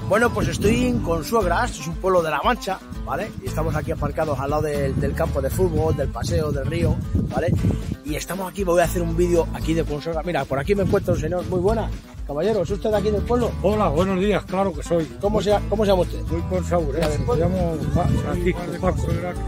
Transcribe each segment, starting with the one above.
Bueno, pues estoy en Consuegras, es un pueblo de La Mancha, ¿vale? Y estamos aquí aparcados al lado del campo de fútbol, del paseo, del río, ¿vale? Y estamos aquí, voy a hacer un vídeo aquí de Consuegras. Mira, por aquí me encuentra un señor, muy buena. Caballero, ¿es usted de aquí del pueblo? Hola, buenos días, claro que soy. ¿Cómo se llama usted? Soy consagurense, me llamo Francisco Paco.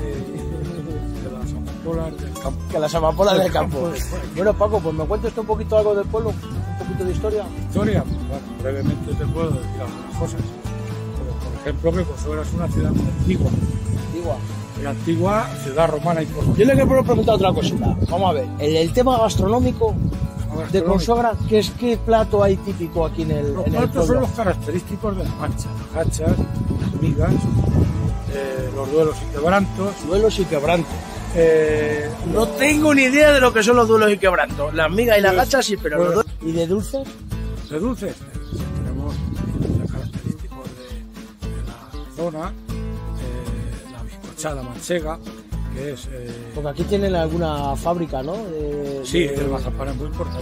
Que las amapolas del campo. Bueno, Paco, pues me cuenta usted un poquito algo del pueblo, un poquito de historia. Historia, bueno, brevemente te puedo decir algunas cosas. Como, por ejemplo, que Consuegra es una ciudad muy antigua. Antigua. La antigua ciudad romana y por... Yo le quiero preguntar otra cosita. Vamos a ver, el tema gastronómico de Consuegra, ¿qué plato hay típico aquí en el Los pueblo? platos son los característicos de La Mancha. Las gachas, las migas, los duelos y quebrantos. Duelos y quebrantos. No tengo ni idea de lo que son los duelos y quebrantos. Las migas y las gachas sí, pero los duelos... ¿Y de dulces? De dulces tenemos los característicos de la zona, la bizcochada manchega, que es... Porque aquí tienen alguna fábrica, ¿no? Sí, el mazapán es muy importante.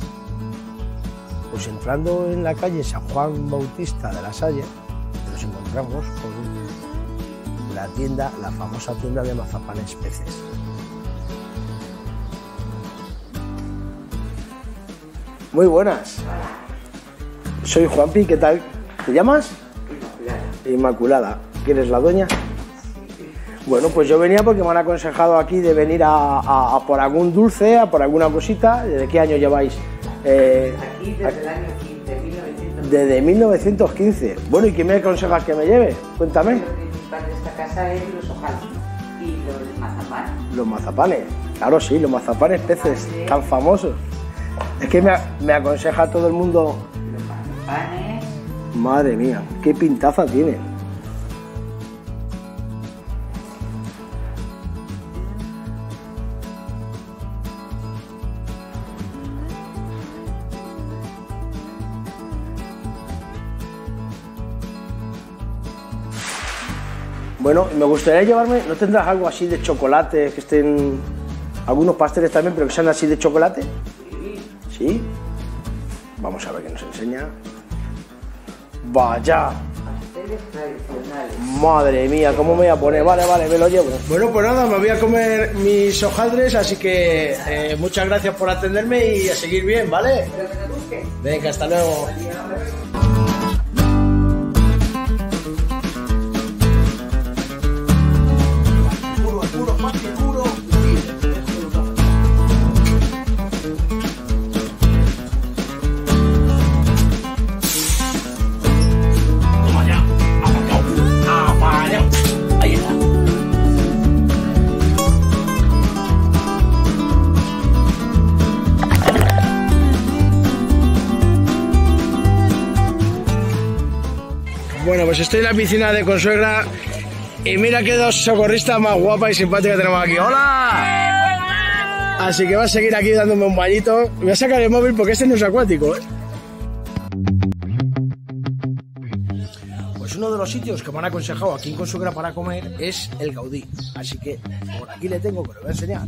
Pues entrando en la calle San Juan Bautista de la Salle, nos encontramos con la tienda, la famosa tienda de mazapanes Peces. Muy buenas. Soy Juanpi, ¿qué tal? ¿Te llamas? Inmaculada. ¿Quién es la dueña? Bueno, pues yo venía porque me han aconsejado aquí de venir a por algún dulce, a por alguna cosita. ¿Desde qué año lleváis? Aquí desde el año 15, 1915. Desde 1915. Bueno, ¿y qué me aconsejas que me lleve? Cuéntame. Lo principal de esta casa es los ojales y los mazapanes. Los mazapanes. Claro, sí, los mazapanes Peces, tan famosos. Es que me aconseja todo el mundo... Los mazapanes... Madre mía, qué pintaza tienen. Bueno, me gustaría llevarme, ¿no tendrás algo así de chocolate, que estén, algunos pasteles también, pero que sean así de chocolate? ¿Sí? Vamos a ver qué nos enseña. ¡Vaya! Pasteles tradicionales. Madre mía, ¿cómo me voy a poner? Vale, me lo llevo. Bueno, pues nada, me voy a comer mis hojaldres, así que muchas gracias por atenderme y a seguir bien, ¿vale? Venga, hasta luego. Bueno, pues estoy en la piscina de Consuegra y mira qué dos socorristas más guapas y simpáticas tenemos aquí. ¡Hola! Así que va a seguir aquí dándome un bañito. Voy a sacar el móvil porque este no es acuático, ¿eh? Pues uno de los sitios que me han aconsejado aquí en Consuegra para comer es el Gaudí. Así que por aquí le tengo, que lo voy a enseñar.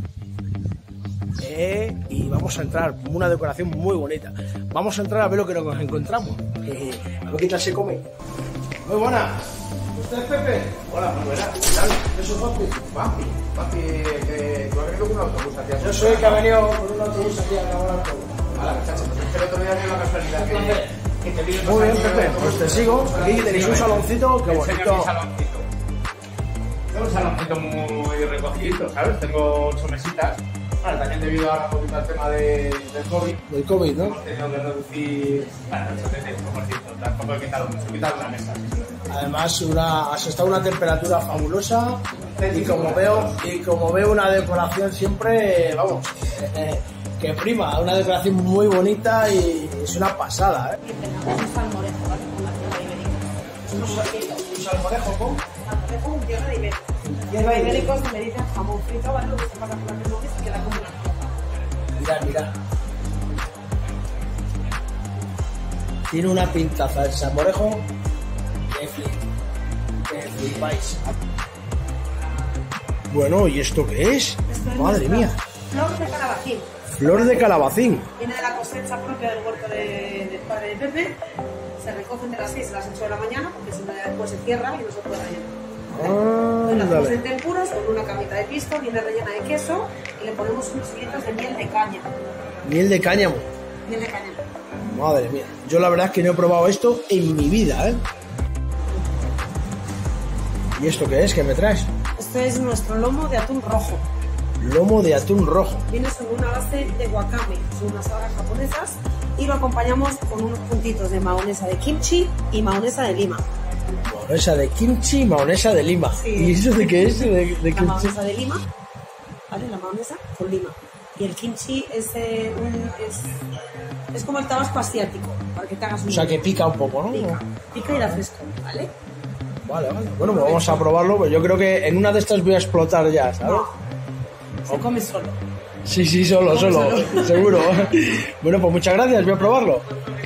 Y vamos a entrar, una decoración muy bonita. Vamos a entrar a ver lo que nos encontramos. A ver qué tal se come. Muy buenas. ¿Usted es Pepe? Hola, muy buenas. Yo soy Papi. Papi, ¿tú has venido con un autobús hacia Yo soy el que ha venido con un autobús aquí a acabar todo. Hola, muchacho, pues es que el otro día dio la casualidad que te vi. Muy bien, Pepe, pues te sigo. Aquí tenéis un saloncito, qué bonito. Enseña mi saloncito. Tengo un saloncito muy recogidito, ¿sabes? Tengo 8 mesitas. Vale, también debido a un poquito al tema del COVID. Del COVID, ¿no? Hemos tenido que reducir, bueno, el 75%. Tampoco he quitado mucho, he quitado una mesa. Además, has estado a una temperatura fabulosa y como veo una decoración siempre, vamos, que prima, una decoración muy bonita y es una pasada, ¿eh? Y tenemos un salmorejo, ¿vale? Con la tierra ibérica. ¿Un salmorejo con? Salmorejo con tierra ibérica. Tierra ibérica se me dice jamón frito, ¿vale? Lo que se pasa por la que se queda como una ropa. Mira. Tiene una pintaza el salmorejo que flipáis. Bueno, ¿y esto qué es? Madre mía. Flor de calabacín. Flor de calabacín. Viene de la cosecha propia del huerto del padre de Pepe. Se recogen de las 6 a las 8 de la mañana porque si no después se cierra y no se puede rellenar. Ah, Las hacemos en dale. tempuras con una camita de pisto, viene rellena de queso y le ponemos unos hilitos de miel de caña. Miel de cáñamo. Miel de caña. Madre mía. Yo la verdad es que no he probado esto en mi vida, ¿eh? ¿Y esto qué es? ¿Qué me traes? Esto es nuestro lomo de atún rojo. Lomo de atún rojo. Viene sobre una base de wakame, son unas algas japonesas, y lo acompañamos con unos puntitos de mahonesa de kimchi y mahonesa de lima. Mahonesa de kimchi y mahonesa de lima. Sí. ¿Y eso de qué es? De La kimchi. mahonesa de lima, ¿vale? La mahonesa con lima. Y el kimchi es como el tabasco asiático, para que te hagas un... O sea que pica un poco, ¿no? Pica y da fresco, ¿vale? Vale, vale. Bueno, pues vamos a probarlo, pues yo creo que en una de estas voy a explotar ya, ¿sabes? No, se come solo. Sí, solo, seguro. Bueno, pues muchas gracias, voy a probarlo.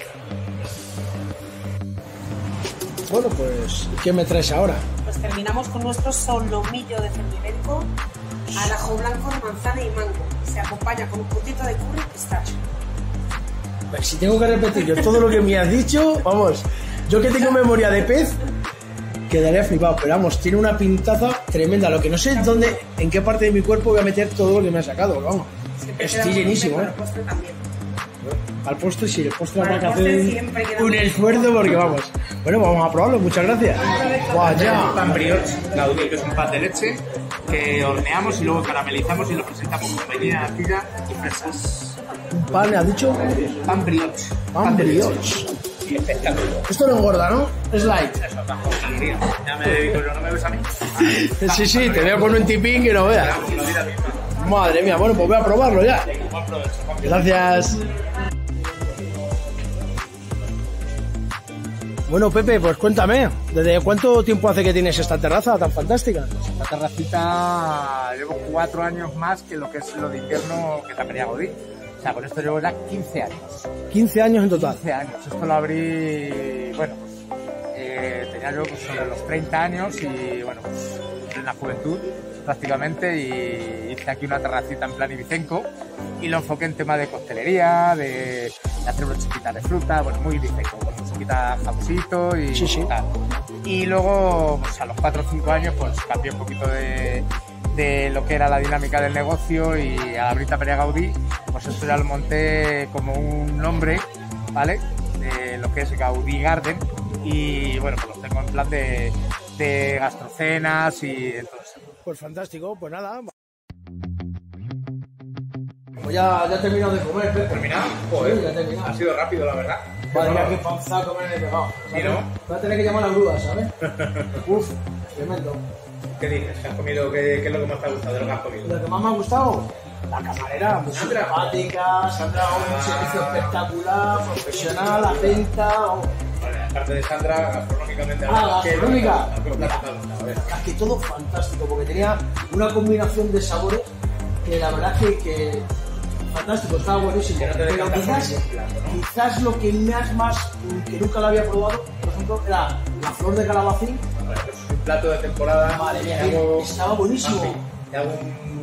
Bueno, pues, ¿qué me traes ahora? Pues terminamos con nuestro solomillo de cerdo ibérico al ajo blanco, manzana y mango. Se acompaña con un puntito de curry y pistacho. Si tengo que repetir yo todo lo que me has dicho, vamos, yo que tengo memoria de pez, quedaría flipado, pero vamos, tiene una pintaza tremenda. Lo que no sé es dónde, en qué parte de mi cuerpo voy a meter todo lo que me ha sacado, pero vamos. Estoy llenísimo, ¿eh? El postre también. Al postre sí, el postre Para habrá el que postre hacer siempre queda un muy esfuerzo porque vamos. Bueno, vamos a probarlo, muchas gracias. Vaya. Pan brioche, Gaudí, que es un pan de leche que horneamos y luego caramelizamos y lo presentamos con vainilla, natilla y fresas. Un pan, ¿has dicho? Pan brioche. Pan de leche. brioche. Y espectáculo. Esto no engorda, ¿no? Es light. Eso, bajo calorías. Ya me dedico yo, ¿no me ves a mí? Sí, te veo con un tipín que no veas. La vida misma. Madre mía, bueno, pues voy a probarlo ya. Buen provecho, Juan. Gracias. Bueno, Pepe, pues cuéntame, ¿desde cuánto tiempo hace que tienes esta terraza tan fantástica? La terracita llevo 4 años más que lo que es lo de invierno que Tapería Gaudí. O sea, con esto llevo ya 15 años. 15 años en total. 15 años. Esto lo abrí, bueno, pues tenía yo pues, sobre los 30 años y, bueno, pues en la juventud prácticamente y hice aquí una terracita en plan ibicenco y lo enfoqué en tema de coctelería, de hacer brochequitas de fruta, bueno, muy ibicenco, con musiquita jamoncito y Sí. tal. Y luego, pues a los 4 o 5 años, pues cambié un poquito de lo que era la dinámica del negocio y al abrir Tapería Gaudí, pues esto ya lo monté como un nombre, ¿vale? De lo que es Gaudí Garden y bueno, pues los tengo en plan de gastrocenas y entonces. Pues fantástico, pues nada. Pues ya he terminado de comer, Pepe. ¿Terminado? Sí, ya he terminado. Ha sido rápido, la verdad. Madre mía, qué panzaco me he pegado. ¿Sí, no? Voy a tener que llamar a la grúa, ¿sabes? Uf, tremendo. ¿Qué dices? ¿Qué has comido? ¿Qué es lo que más te ha gustado de lo que has comido? Lo que más me ha gustado, la camarera, muy Sandra. simpática, se ha dado un servicio espectacular, profesional, atenta. Vale, aparte de Sandra, gastronómicamente. Gastronómica. A ver. Es que todo fantástico, porque tenía una combinación de sabores que la verdad que fantástico, estaba buenísimo. Que no te Pero decantas quizás, por ningún plato, ¿no? quizás lo que más que nunca lo había probado, por ejemplo, era la flor de calabacín. Bueno, pues es un plato de temporada. Madre mía, Te hago- estaba buenísimo. Papi, te hago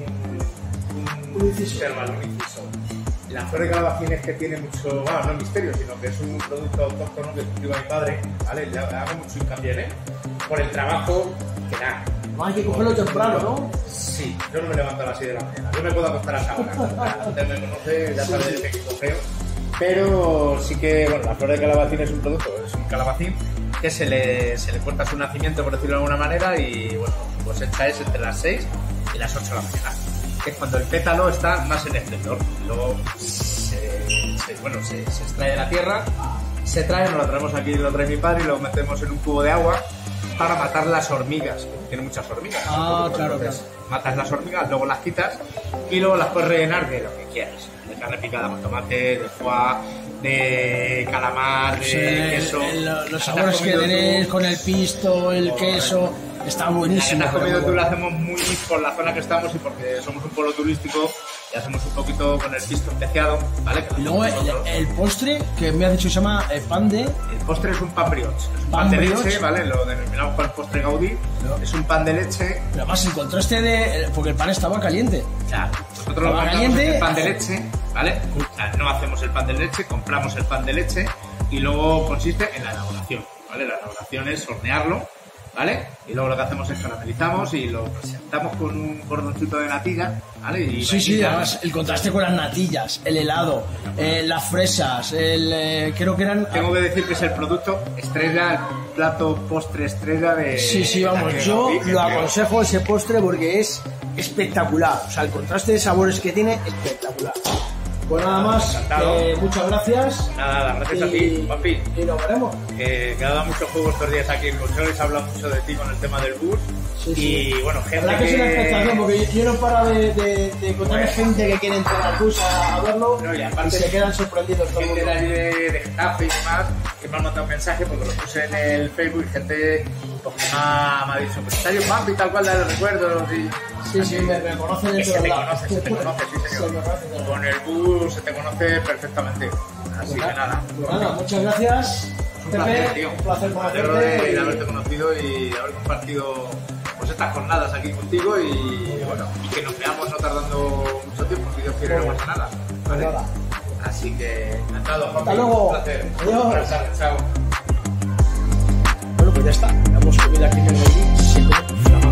Un inciso. Hermano, un inciso. La flor de calabacín es que tiene mucho, bueno, no misterio, sino que es un producto autóctono que cultiva mi padre, ¿vale? Le hago mucho hincapié en él, por el trabajo que da. No hay que cogerlo temprano, ¿no? Sí, yo no me levanto a las 6 de la mañana, yo me puedo acostar a esa hora. Usted me conoce, ya sabe del pequeño feo. Pero sí que, bueno, la flor de calabacín es un producto, es un calabacín que se le corta su nacimiento, por decirlo de alguna manera, y bueno, pues hecha es entre las 6 y las 8 de la mañana, que es cuando el pétalo está más en esplendor. Luego se extrae de la tierra, se trae, nos lo traemos aquí, lo trae mi padre y lo metemos en un cubo de agua para matar las hormigas, porque tiene muchas hormigas. Ah, claro, Entonces, matas las hormigas, luego las quitas y luego las puedes rellenar de lo que quieras. De carne picada con tomate, de foie, de calamar, de queso. Los sabores que tenéis con el pisto, el queso, está buenísimo. La comida tú la hacemos muy por la zona que estamos y porque somos un pueblo turístico y hacemos un poquito con el pisto especiado, ¿vale? Y luego el postre, que me ha dicho se llama pan de... El postre es un pan brioche, es un Pan pan de brioche. leche, ¿vale? Lo denominamos pan postre Gaudí, es un pan de leche. Pero además el contraste de... porque el pan estaba caliente. O sea, nosotros lo Estaba compramos caliente. el pan de leche, ¿vale? O sea, no hacemos el pan de leche, compramos el pan de leche, y luego consiste en la elaboración, ¿vale? La elaboración es hornearlo, ¿vale? Y luego lo que hacemos es caramelizamos y lo presentamos con un cordoncito de natilla, ¿vale? Y Sí, además el contraste con las natillas, el helado, las fresas, creo que eran... Tengo que decir que es el producto estrella, el plato postre estrella de... Sí, vamos, yo lo aconsejo ese postre porque es espectacular. O sea, el contraste de sabores que tiene, espectacular. Pues nada más, muchas gracias. Nada, gracias a ti, Juanpi. Y nos veremos. Que ha dado muchos juegos estos días aquí en Consol, se ha hablado mucho de ti con el tema del bus. Sí. Y bueno, gente la verdad que es una expectación, porque yo no paro de encontrar gente que quiere entrar al bus a verlo, no, y aparte se quedan sorprendidos todo el gente mundo. de allí de Getafe y demás que me han mandado un mensaje porque lo puse en el Facebook y gente pues, que me ha dicho, pues está yo Juanpi, tal cual, de recuerdos y... Sí, me reconocen que en se todos te lados. conoce, sí señor. Con el bus se te conoce perfectamente. Así que nada. Pues nada, muchas gracias. Un placer, tío. Un placer Me alegro de conocerte. haberte conocido y de haber compartido pues estas jornadas aquí contigo y bueno, y que nos veamos no tardando mucho tiempo, si Dios quiere, no pasa nada. ¿Vale? Nada. Así que encantado, Juanpi. Hasta luego. Un placer. Adiós. Buenas tardes, chao. Bueno, pues ya está. Hemos comido aquí en el se come